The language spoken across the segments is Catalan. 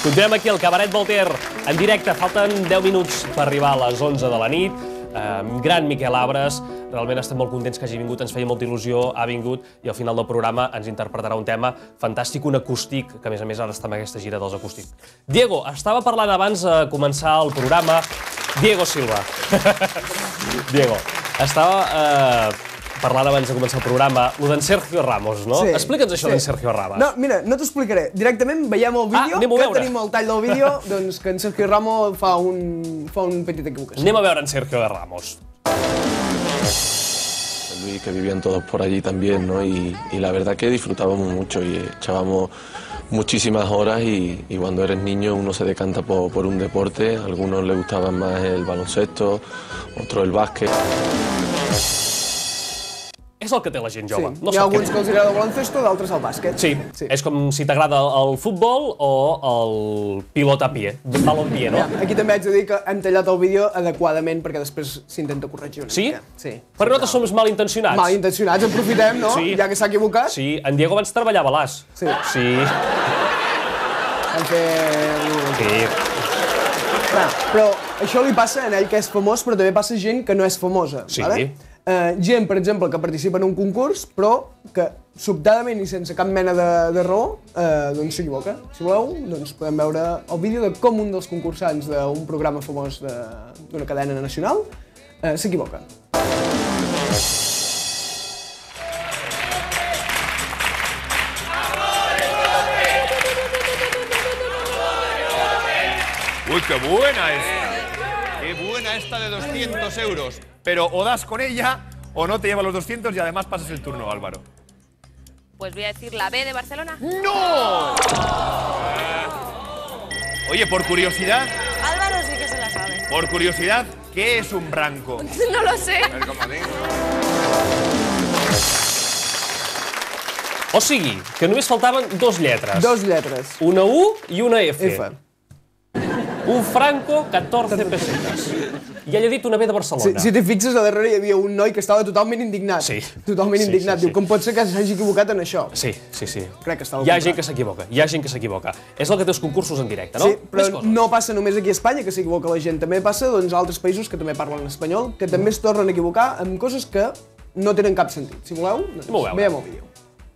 Continuem aquí al Cabaret Voltaire en directe. Falten 10 minuts per arribar a les 11 de la nit. Gran Miquel Abres, realment estem molt contents que hagi vingut, ens feia molta il·lusió, ha vingut i al final del programa ens interpretarà un tema fantàstic, un acústic, que a més ara està en aquesta gira dels acústics. Diego, estava parlant abans de començar el programa, Diego Silva. Diego, estava parlant abans de començar el programa, el d'en Sergio Ramos, no? Sí. Explica'ns això d'en Sergio Ramos. No, mira, no t'ho explicaré. Directament veiem el vídeo, que tenim el tall del vídeo, doncs que en Sergio Ramos fa un petit equivocació. Anem a veure en Sergio Ramos. Luis, que vivían todos por allí también, ¿no? Y la verdad que disfrutábamos mucho y echábamos muchísimas horas y cuando eres niño uno se decanta por un deporte, a algunos les gustaba más el baloncesto, otros el básquet. És el que té la gent jove. Sí, hi ha alguns que els agrada el baloncesto, d'altres el bàsquet. Sí, és com si t'agrada el futbol o el pilot a pie, balonpié, no? Aquí també haig de dir que hem tallat el vídeo adequadament perquè després s'intenta corregir una mica. Sí? Perquè nosaltres som malintencionats. Malintencionats, aprofitem, no? Ja que s'ha equivocat. Sí, en Diego abans treballava a l'AS. Sí. Sí. Hem fet... Sí. Però això li passa a ell que és famós, però també passa a gent que no és famosa. Sí. Gent, per exemple, que participa en un concurs, però que sobtadament i sense cap mena de raó, doncs s'equivoca. Si voleu, doncs podem veure el vídeo de com un dels concursants d'un programa famós d'una cadena nacional s'equivoca. ¡Uy, qué buena esta! ¡Qué buena esta de 200 euros! Pero o das con ella o no te lleva los 200 y además pasas el turno, Álvaro. Pues voy a decir la B de Barcelona. ¡No! Oye, por curiosidad... Álvaro sí que se la sabe. Por curiosidad, ¿qué es un branco? No lo sé. O sigui, que només faltaven dos lletres. Dos lletres. Una U i una F. F. Un franco, 14 pessetes. I ella ha dit una B de Barcelona. Si t'hi fixes, a darrere hi havia un noi que estava totalment indignat. Sí. Totalment indignat. Diu, com pot ser que s'hagi equivocat en això? Sí. Crec que estava Hi ha gent que s'equivoca, És el que té els concursos en directe, no? Sí, però no passa només aquí a Espanya que s'equivoca la gent. També passa a altres països que també parlen espanyol, que també es tornen a equivocar amb coses que no tenen cap sentit. Si voleu, veiem el vídeo.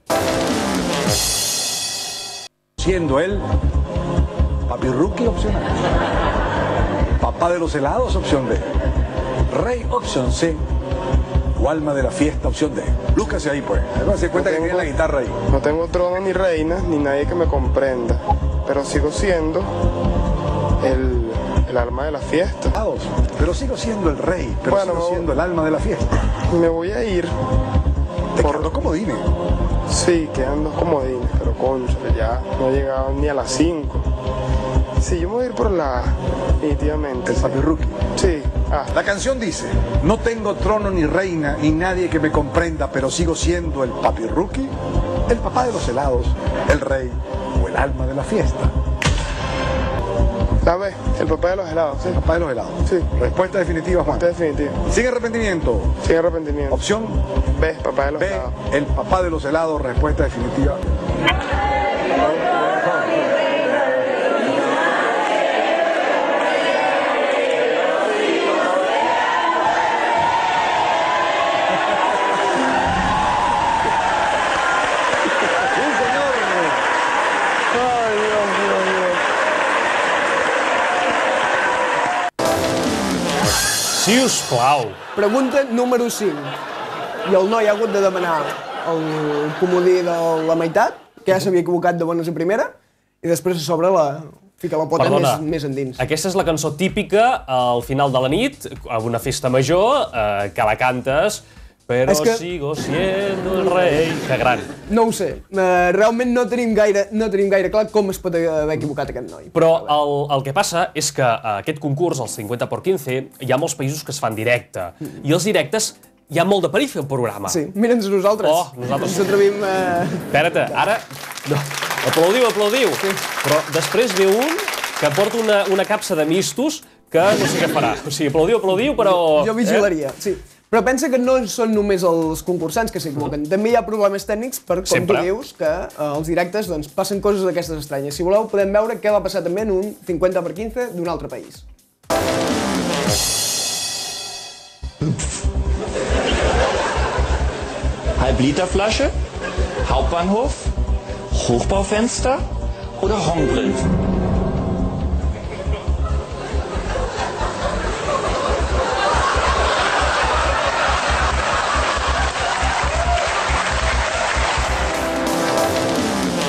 Siendo él papirruqui, opción A. Papá de los helados, opción B. Rey, opción C. O alma de la fiesta, opción D. Lúzcase ahí, pues. Además, se cuenta que tiene la guitarra ahí. No tengo trono ni reina, ni nadie que me comprenda. Pero sigo siendo el alma de la fiesta. Pero sigo siendo el rey, pero sigo siendo el alma de la fiesta. Me voy a ir. ¿Te quedan dos comodines? Sí, quedan dos comodines, pero cónchale, ya no he llegado ni a las 5. Sí, yo me voy a ir por la A, definitivamente. ¿El papirruqui? Sí. La canción dice, no tengo trono ni reina, ni nadie que me comprenda, pero sigo siendo el papirruqui, el papá de los helados, el rey o el alma de la fiesta. La B, el papá de los helados, sí. El papá de los helados. Sí. Respuesta definitiva, Juan. Definitiva. Sin arrepentimiento. Sin arrepentimiento. Opción B, papá de los helados. B, el papá de los helados, respuesta definitiva. Sisplau. Pregunta número 5. I el noi ha hagut de demanar el comodí de la meitat, que ja s'havia equivocat de bones a primera, i després a sobre fica la pota més endins. Aquesta és la cançó típica al final de la nit, a una festa major, que la cantes, però sigo siendo el rei. Que gran. No ho sé. Realment no tenim gaire clar com es pot haver equivocat aquest noi. Però el que passa és que aquest concurs, el 50 por 15, hi ha molts països que es fan directe. I els directes hi ha molt de perill fer un programa. Sí, mira'ns a nosaltres. Nosaltres ens atrevim a... Espera't, ara... Aplaudiu. Sí. Però després ve un que porta una capsa de mistos que no sé què farà. O sigui, aplaudiu, però... Jo vigilaria, sí. Però pensa que no són només els concursants que s'equivoquen. També hi ha problemes tècnics per, com tu dius, que als directes doncs, passen coses d'aquestes estranyes. Si voleu, podem veure què va passar també en un 50x15 d'un altre país. Halbliterflasche, Hauptbahnhof, Hochbaufenster oder Hornbrillen?